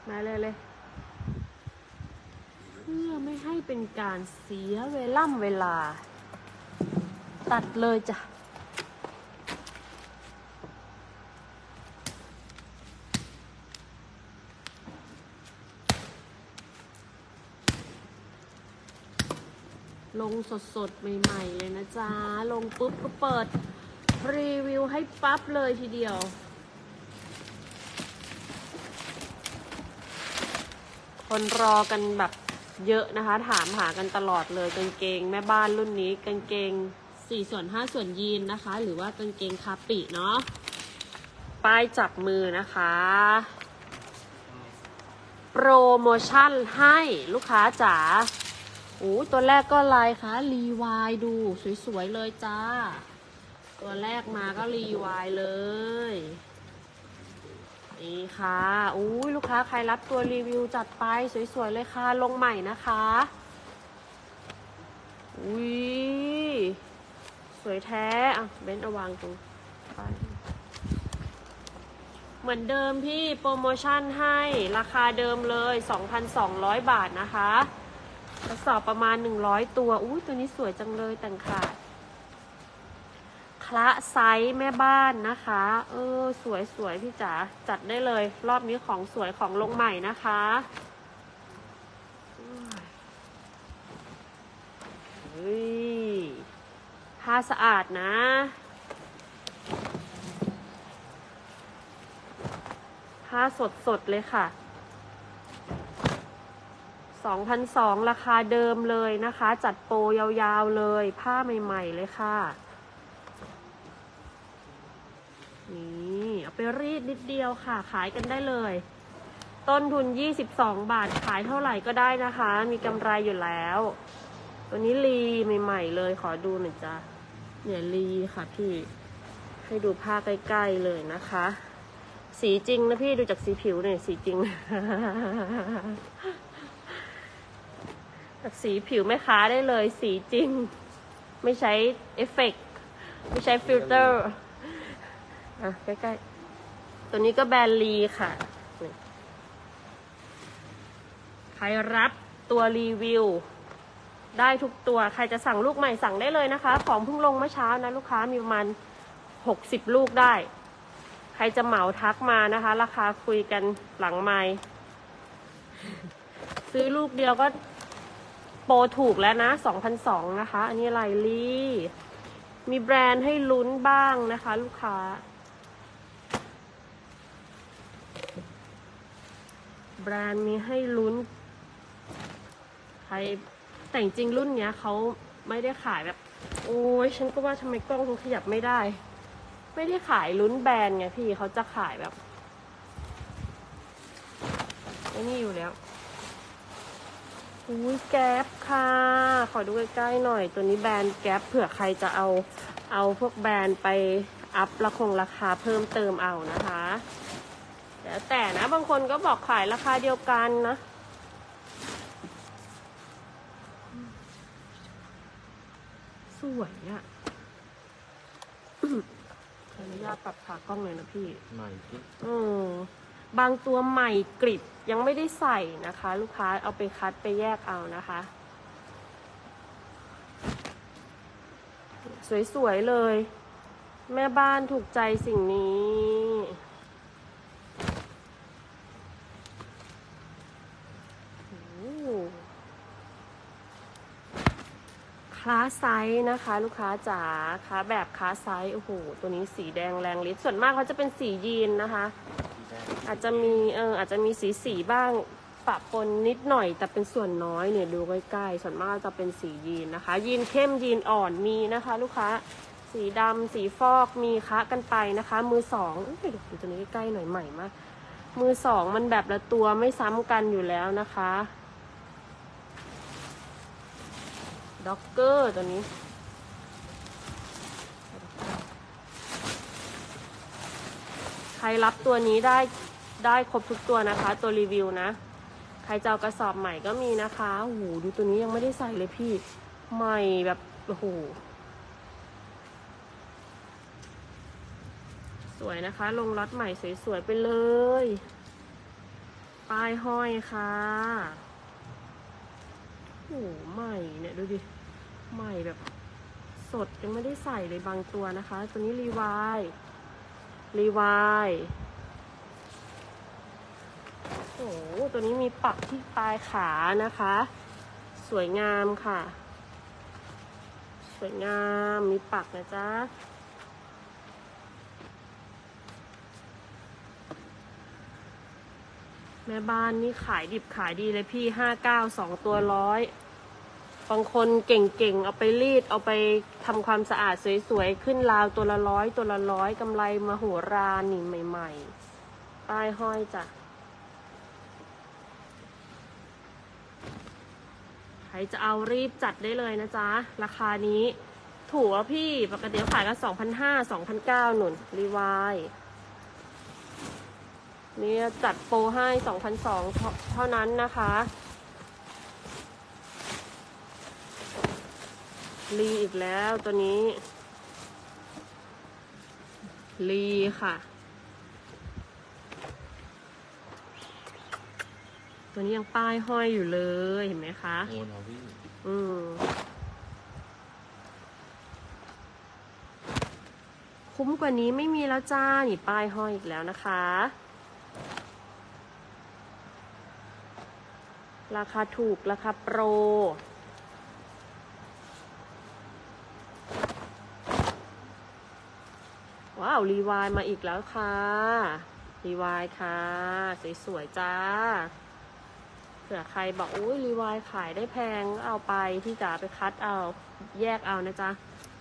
มาเลยเพื่อไม่ให้เป็นการเสียเวลาตัดเลยจ้ะลงสดๆใหม่ๆเลยนะจ๊ะลงปุ๊บก็เปิดรีวิวให้ปั๊บเลยทีเดียวคนรอกันแบบเยอะนะคะถามหากันตลอดเลยกางเกงแม่บ้านรุ่นนี้กางเกง4 ส่วน 5 ส่วนยีนนะคะหรือว่ากางเกงคาปิเนาะป้ายจับมือนะคะโปรโมชั่นให้ลูกค้าจ๋าตัวแรกก็ลายคะรีวายดูสวยๆเลยจ้าตัวแรกมาก็รีวายเลยนี่ค่ะลูกค้าใครรับตัวรีวิวจัดไปสวยๆเลยค่ะลงใหม่นะคะสวยแท้เบนเอาวางตรงไปเหมือนเดิมพี่โปรโมชั่นให้ราคาเดิมเลย 2,200 บาทนะคะกระสอบประมาณ100ตัวตัวนี้สวยจังเลยแต่งขาดคละไซส์แม่บ้านนะคะสวยพี่จ๋าจัดได้เลยรอบนี้ของสวยของลงใหม่นะคะผ้าสะอาดนะผ้าสดเลยค่ะ 2,200 ราคาเดิมเลยนะคะจัดโปรยาวๆเลยผ้าใหม่ๆเลยค่ะนี่เอาไปรีดนิดเดียวค่ะขายกันได้เลยต้นทุน22 บาทขายเท่าไหร่ก็ได้นะคะมีกำไรอยู่แล้วตัวนี้ลีใหม่ๆเลยขอดูหน่อยจ้ะเนี่ยลีค่ะพี่ให้ดูผ้าใกล้ๆเลยนะคะสีจริงนะพี่ดูจากสีผิวเนี่ยสีจริง จากสีผิวแม่ค้าได้เลยสีจริงไม่ใช้เอฟเฟกต์ไม่ใช้ฟิลเตอร์ใกล้ๆตัวนี้ก็แบรนด์ลีค่ะใครรับตัวรีวิวได้ทุกตัวใครจะสั่งลูกใหม่สั่งได้เลยนะคะของเพิ่งลงเมื่อเช้านะลูกค้ามีประมาณ60 ลูกได้ใครจะเหมาทักมานะคะราคาคุยกันหลังไมค์ซื้อลูกเดียวก็โปรถูกแล้วนะ 2,200 นะคะอันนี้ไลลี่มีแบรนด์ให้ลุ้นบ้างนะคะลูกค้าแบรนด์มีให้ลุ้นใครแต่จริงรุ่นเนี้ยเขาไม่ได้ขายแบบฉันก็ว่าทำไมกล้องมันขยับไม่ได้ไม่ได้ขายลุ้นแบรนด์ไงพี่เขาจะขายแบบนี่อยู่แล้วแก๊ปค่ะขอดูใกล้ๆหน่อยตัวนี้แบรนด์แก๊ปเผื่อใครจะเอาพวกแบรนด์ไปอัพราคาเพิ่มเติมเอานะคะแล้วแต่นะบางคนก็บอกขายราคาเดียวกันนะสวยอ่ะขออนุญาตปรับขากล้องเลยนะพี่ใหม่กริบบางตัวใหม่กริบยังไม่ได้ใส่นะคะลูกค้าเอาไปคัดไปแยกเอานะคะสวยๆเลยแม่บ้านถูกใจสิ่งนี้คลาสไซส์นะคะลูกค้าจ๋าคะแบบคลาสไซส์ตัวนี้สีแดงแรงฤทธิ์ส่วนมากเขาจะเป็นสียีนนะคะอาจจะมีสีบ้างปะปนนิดหน่อยแต่เป็นส่วนน้อยเนี่ยดูใกล้ๆส่วนมากจะเป็นสียีนนะคะยีนเข้มยีนอ่อนมีนะคะลูกค้าสีดำสีฟอกมีคะกันไปนะคะมือสองดูตัวนี้ใกล้ๆหน่อยใหม่มากมือสองมันแบบละตัวไม่ซ้ำกันอยู่แล้วนะคะด็อกเกอร์ตัวนี้ใครรับตัวนี้ได้ครบทุกตัวนะคะตัวรีวิวนะใครจะเอากระสอบใหม่ก็มีนะคะดูตัวนี้ยังไม่ได้ใส่เลยพี่ใหม่แบบสวยนะคะลงล็อตใหม่สวยๆไปเลยป้ายห้อยค่ะโอ้ใหม่เนี่ยดูดิใหม่แบบสดยังไม่ได้ใส่เลยบางตัวนะคะ ตัวนี้รีวายโอ้ตัวนี้มีปักที่ปลายขานะคะ สวยงามค่ะสวยงามมีปักนะจ๊ะแม่บ้านนี่ขายดิบขายดีเลยพี่59 2 ตัว100บางคนเก่งๆเอาไปรีดเอาไปทำความสะอาดสวยๆขึ้นราวตัวละ100ตัวละ100กำไรมโหฬารนี่ใหม่ๆป้ายห้อยจ้ะใครจะเอารีบจัดได้เลยนะจ๊ะราคานี้ถูกแล้วพี่ปกติขายกัน2,500 2,900หนุนรีวายนี่จัดโปรให้2,200เท่านั้นนะคะลีอีกแล้วตัวนี้ลีค่ะตัวนี้ยังป้ายห้อยอยู่เลยเห็นไหมคะโอนเอาพี่คุ้มกว่านี้ไม่มีแล้วจ้านี่ป้ายห้อยอีกแล้วนะคะราคาถูกราคาโปรว้าวรีวายมาอีกแล้วค่ะรีวายค่ะสวยๆจ้าเผื่อใครบอกอุ้ยรีวายขายได้แพงเอาไปที่จ๋าไปคัดเอาแยกเอานะจ๊ะ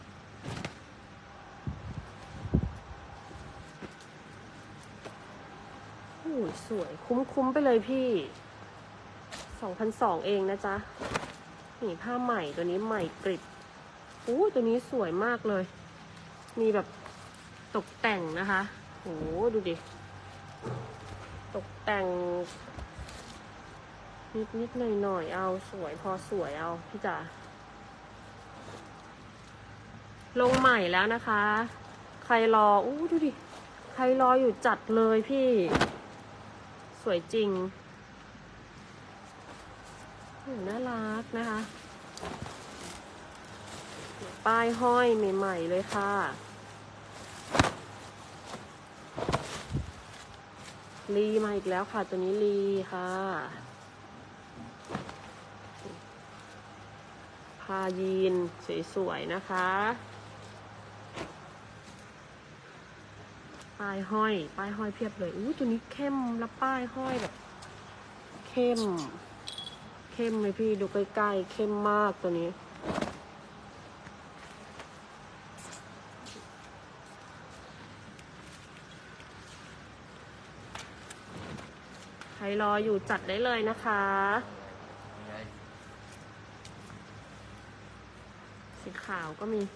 โอ้ยสวยคุ้มไปเลยพี่2,200เองนะจ๊ะนี่ผ้าใหม่ตัวนี้ใหม่กริบอู้ตัวนี้สวยมากเลยมีแบบตกแต่งนะคะโอ้ดูดิตกแต่งนิดหน่อยเอาสวยพอสวยเอาพี่จ๋าลงใหม่แล้วนะคะใครรออู้ดูดิใครรออยู่จัดเลยพี่สวยจริงน่ารักนะคะป้ายห้อยใหม่ๆเลยค่ะลีมาอีกแล้วค่ะตัวนี้ลีค่ะผ้ายีนสวยๆนะคะป้ายห้อยเพียบเลยอู้ตัวนี้เข้มแล้วป้ายห้อยแบบเข้มเลยพี่ดูใกล้ๆเข้มมากตัวนี้ใครรออยู่จัดได้เลยนะคะสีขาวก็มี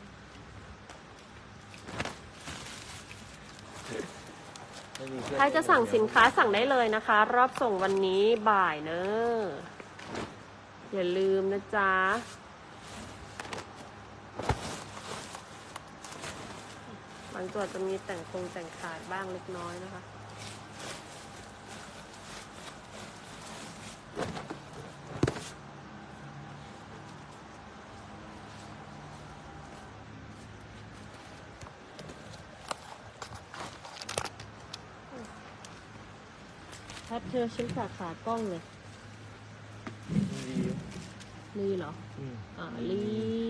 ใครจะสั่งสินค้าสั่งได้เลยนะคะรอบส่งวันนี้บ่ายเนอะอย่าลืมนะจ๊ะบางตัวจะมีแต่งขาดบ้างเล็กน้อยนะคะแพทเธอชิ้นขากล้องเลยลีเหรอลี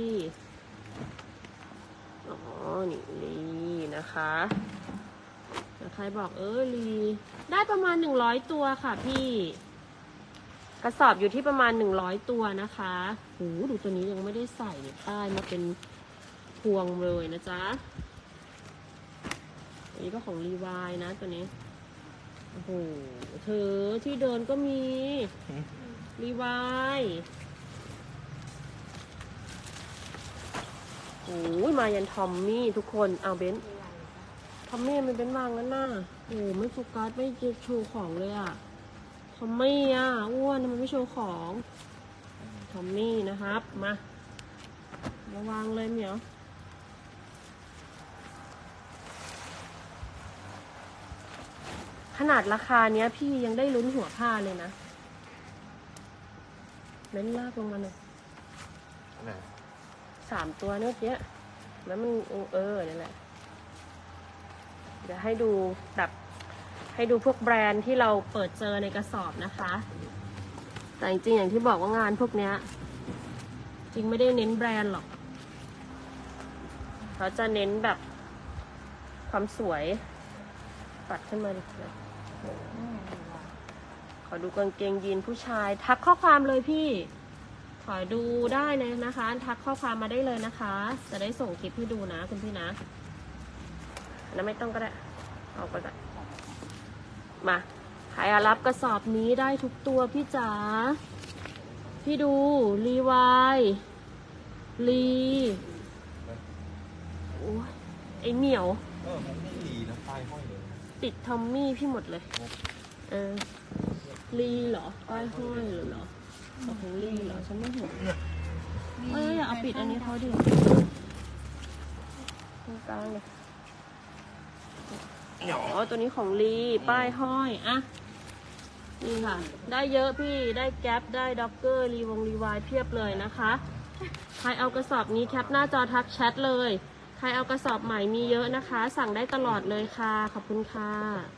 อ๋อนี่ลีนะคะใครบอกลีได้ประมาณ100ตัวค่ะพี่กระสอบอยู่ที่ประมาณ100ตัวนะคะโหดูตัวนี้ยังไม่ได้ใส่เนี่ยป้ายมาเป็นพวงเลยนะจ๊ะอันนี้ก็ของรีวายนะตัวนี้โอ้โหเธอที่เดินก็มีรีวายโอ้ยมายันทอมมี่ทุกคนเอาเบนทอมมี่มันเป็นวางงั้นน่ะโอ้ไม่โฟกัสไม่โชว์ของเลยอ่ะทอมมี่อ่ะอ้วนมันไม่โชว์ของทอมมี่นะครับมาวางเลยเหมียวขนาดราคาเนี้ยพี่ยังได้ลุ้นหัวผ้าเลยนะเน้นลากลงมาหน่อยไหน 3 ตัวเนื้อเนี้ยแล้วมันนี่แหละเดี๋ยวให้ดูแบบให้ดูพวกแบรนด์ที่เราเปิดเจอในกระสอบนะคะแต่จริงๆอย่างที่บอกว่างานพวกเนี้ยจริงไม่ได้เน้นแบรนด์หรอกเขาจะเน้นแบบความสวยปัดขึ้นมาดิขอดูกางเกงยีนผู้ชายทักข้อความเลยพี่ขอดูได้เลยนะคะทักข้อความมาได้เลยนะคะจะได้ส่งคลิปให้ดูนะคุณพี่นะแล้วไม่ต้องก็ได้เอาไปก่อนมาใครรับกระสอบนี้ได้ทุกตัวพี่จ๋าพี่ดูรีวายลีโอ้ยไอเหมียวมันไม่ดีนะป้ายห้อยเลยติดทอมมี่พี่หมดเลยลีเหรอป้ายห้อยเหรอของลีเหรอฉันไม่เห็นอย่าเอาปิดอันนี้เขาดิตรงกลางเลยตัวนี้ของลีป้ายห้อยอะนี่ค่ะได้เยอะพี่ได้แก๊ปได้ด็อกเกอร์รีวายเพียบเลยนะคะใครเอากระสอบนี้แคปหน้าจอทักแชทเลยใครเอากระสอบใหม่มีเยอะนะคะสั่งได้ตลอดเลยค่ะขอบคุณค่ะ